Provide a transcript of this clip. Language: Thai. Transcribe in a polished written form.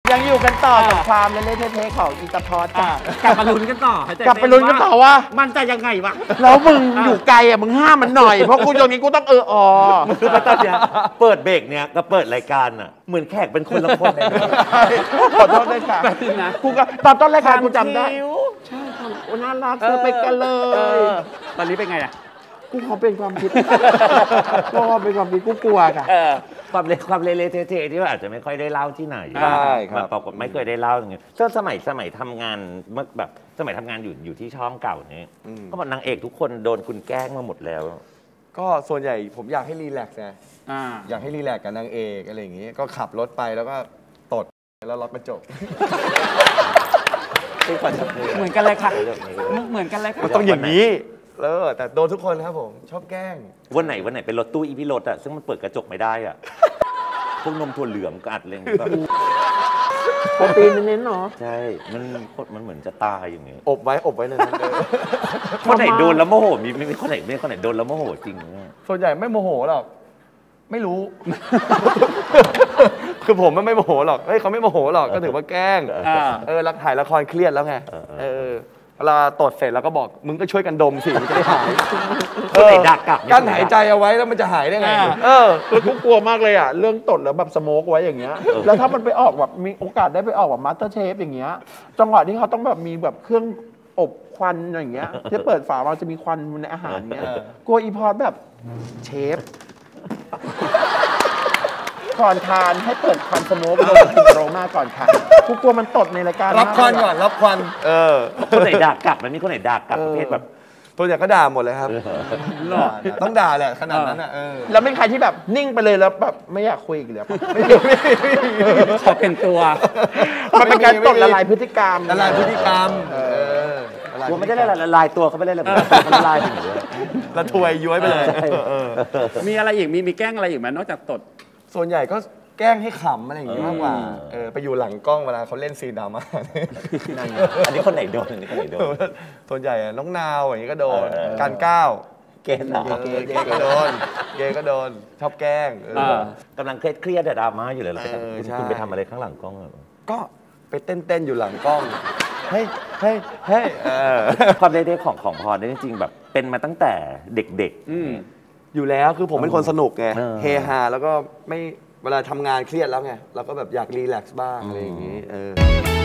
ยังอยู่กันต่อกับความเล่นๆเท่ๆของอีตาพอจ้ะกลับมาลุ้นกันต่อกลับไปลุ้นกันต่อว่ามันจะยังไงวะแล้วมึงอยู่ไกลอ่ะมึงห้ามมันหน่อยเพราะกูตรงนี้กูต้องคือตอนเนี้ยเปิดเบรกเนี้ยก็เปิดรายการอ่ะเหมือนแขกเป็นคนละคนเลยขอโทษด้วยค่ะนะกูก็ตอนต้นรายการกูจำได้ใช่ค่ะโอ้น่ารักเธอไปกันเลยตอนนี้เป็นไงอ่ะกูขอเป็นความคิดก็เป็นความคิดกูกลัวค่ะความเละเทะที่ว่าอาจจะไม่ค่อยได้เล่าที่ไหนใช่ครับปรากฏไม่เคยได้เล่าอย่างเงี้ยก็สมัยทำงานเมื่อแบบสมัยทำงานอยู่ที่ช่องเก่านี้ก็บอกนางเอกทุกคนโดนคุณแกล้งมาหมดแล้วก็ส่วนใหญ่ผมอยากให้รีแลกซ์ไงอยากให้รีแลกซ์กับนางเอกอะไรอย่างงี้ก็ขับรถไปแล้วก็ตดแล้วล็อกกระจกเหมือนกันเลยค่ะเหมือนกันเลยค่ะมันต้องอย่างนี้แต่โดนทุกคนครับผมชอบแกล้งวันไหนเป็นรถตู้อีพีรถอ่ะซึ่งมันเปิดกระจกไม่ได้อ่ะพวกนมถั่วเหลืองก็อัดเลยแบบโปรตีนเน้นๆเนาะใช่มันเหมือนจะตายอย่างเงี้ยอบไว้ในนั้นเลยคนไหนโดนแล้วโมโหมีคนไหนโดนแล้วโมโหจริงส่วนใหญ่ไม่โมโหหรอกไม่รู้คือผมไม่โมโหหรอกเฮ้ยเขาไม่โมโหหรอกก็ถือว่าแกล้งรักถ่ายละครเครียดแล้วไงเวลาตดเสร็จแล้วก็บอกมึงก็ช่วยกันดมสิมันจะได้หายกั้นหายใจเอาไว้แล้วมันจะหายได้ไงแล้วกูกลัวมากเลยอ่ะเรื่องตดแล้วแบบสโมกไว้อย่างเงี้ยแล้วถ้ามันไปออกแบบมีโอกาสได้ไปออกแบบมาสเตอร์เชฟอย่างเงี้ยจังหวะที่เขาต้องแบบมีแบบเครื่องอบควันอย่างเงี้ยที่เปิดฝามันจะมีควันในอาหารเงี้ยกลัวอีพอร์ตแบบเชฟก่อนทานให้เปิดควันสโมกโดนโรมาก่อนค่ะกูกลัวมันตดในรายการรับควันก่อนรับควันคนไหนด่ากลับมันมีคนไหนด่ากลับประเภทแบบตัวใหญ่ก็ด่าหมดเลยครับต้องด่าแหละขนาดนั้นแล้วเป็นใครที่แบบนิ่งไปเลยแล้วแบบไม่อยากคุยอีกเลยขอเป็นตัวมันเป็นการตดละลายพฤติกรรมกูไม่ได้ละลายตัวเขาไปเล่นอะไรละลายถึงเลยละถวยย้อยไปเลยมีอะไรอีกมีแกล้งอะไรอีกไหมนอกจากตดส่วนใหญ่ก็แกล้งให้ขำอะไรอย่างงี้มากกว่าไปอยู่หลังกล้องเวลาเขาเล่นซีนดราม่าอันนี้คนไหนโดนส่วนใหญ่น้องนาวอย่างนี้ก็โดนการก้าวเกย์ก็โดนชอบแกล้งกำลังเครียดดราม่าอยู่เลยคุณไปทำอะไรข้างหลังกล้องก็ไปเต้นอยู่หลังกล้องเฮ้ยความเด็กของพรได้จริงๆแบบเป็นมาตั้งแต่เด็กๆอยู่แล้วคือผมเป็นคนสนุกไงเฮฮาแล้วก็ไม่เวลาทำงานเครียดแล้วไงเราก็แบบอยากรีแลกซ์บ้างอะไรอย่างนี้